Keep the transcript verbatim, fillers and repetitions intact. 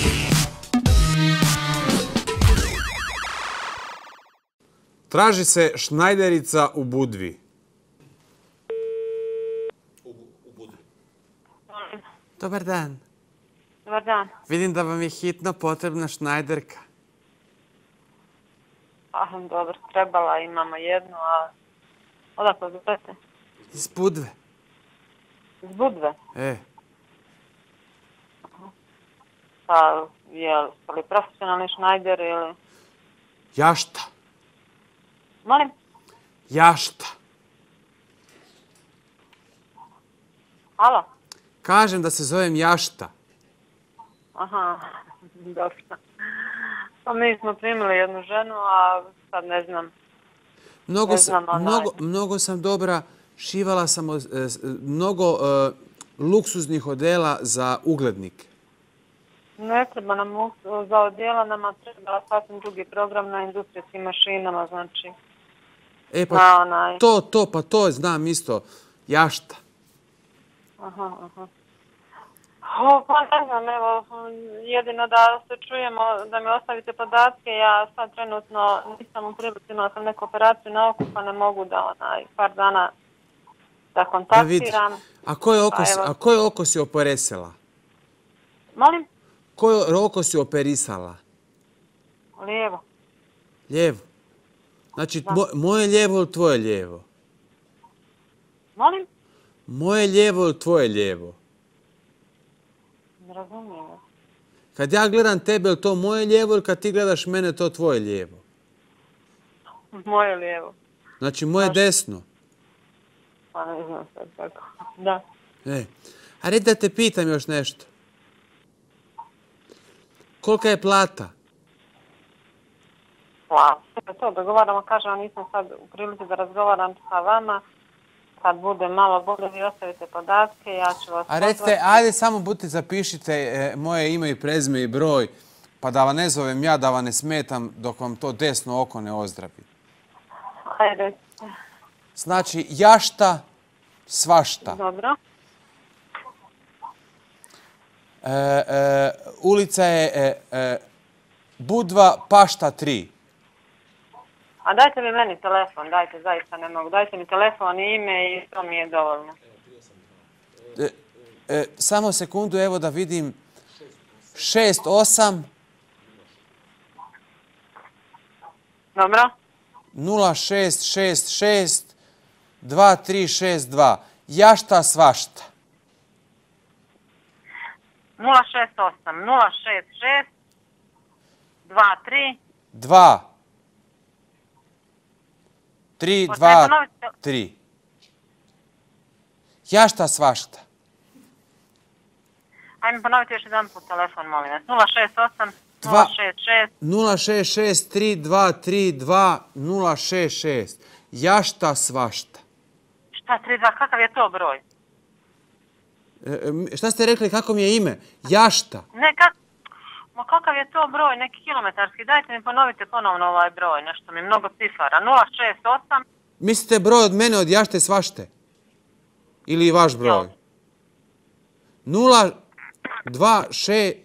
Traži se šnajderica u Budvi. Dobar dan. Dobar dan. Vidim da vam je hitno potrebna šnajderka. Ah, dobro, trebala, imamo jednu, a odakle zovete? Iz Budve. Iz Budve? E. Pa, je li profesionalni šnajder ili... Jašta. Molim? Jašta. Alo? Kažem da se zovem Jašta. Aha, dobro. Pa mi smo primili jednu ženu, a sad ne znam. Mnogo, Ne sam, znam, onaj. mnogo, mnogo sam dobra, šivala sam e, s- mnogo e, luksuznih odela za uglednike. Ne treba nam u- za odjela, nama treba sasvim drugi program na industrijskim mašinama, znači. E pa Na onaj. to, to, pa to znam isto. Jašta. Aha, aha. O, pa ne znam, evo, jedino da se čujemo, da mi ostavite podatke, ja sad trenutno nisam u prilici, imala sam neku operaciju na oku, pa ne mogu da onaj par dana da Pa vidi. kontaktiram. A koje oko, Pa si- evo. a koje oko si operesala? Molim? Koje oko si operisala? Lijevo. Lijevo. Znači, mo- moje lijevo ili tvoje lijevo? Molim? Moje lijevo ili tvoje lijevo? Ne razumijem. Kad ja gledam tebe, je to moje lijevo ili kad ti gledaš mene, to tvoje lijevo? Moje lijevo. Znači, moje desno. Pa ne znam sad kako. Da. E, a red da te pitam još nešto. Kolika je plata? Hvala. To dogovaramo, kažem vam, nisam sad u prilici da razgovaram sa vama. Kad bude malo bolje, vi ostavite podatke, ja ću vas... A recite, pozvati. ajde samo budite zapišite e, moje ime i prezime i broj, pa da vam ne zovem ja, da vam ne smetam dok vam to desno oko ne ozdravi. Ajde, Znači, jašta, svašta. dobro. E, e, ulica je e, e, Budva, Pašta tri. A dajte mi meni telefon, dajte, zaista ne mogu. Dajte mi telefon i ime i to mi je dovoljno. E, e, samo sekundu, evo da vidim. šest osam Dobro? nula šest šest šest dva tri šest dva. Jašta, svašta. nula šest osam nula šest šest dva tri. dva. tri, Možete dva, ponoviti? tri. Jašta, svašta. Ajme ponoviti još jedan put telefon, molim vas. nula šest osam Dva- nula šest šest. nula šest šest tri dva tri dva nula šest šest. Jašta, svašta. Šta, tri dva, kakav je to broj? E, e, šta ste rekli, kako mi je ime? Jašta. Ne, kak... Ma kakav je to broj, neki kilometarski? Dajte mi ponovite ponovno ovaj broj, nešto mi je mnogo cifara. nula šest osam. Mislite broj od mene, od jašte, svašte? Ili vaš broj? Jo. nula dva šest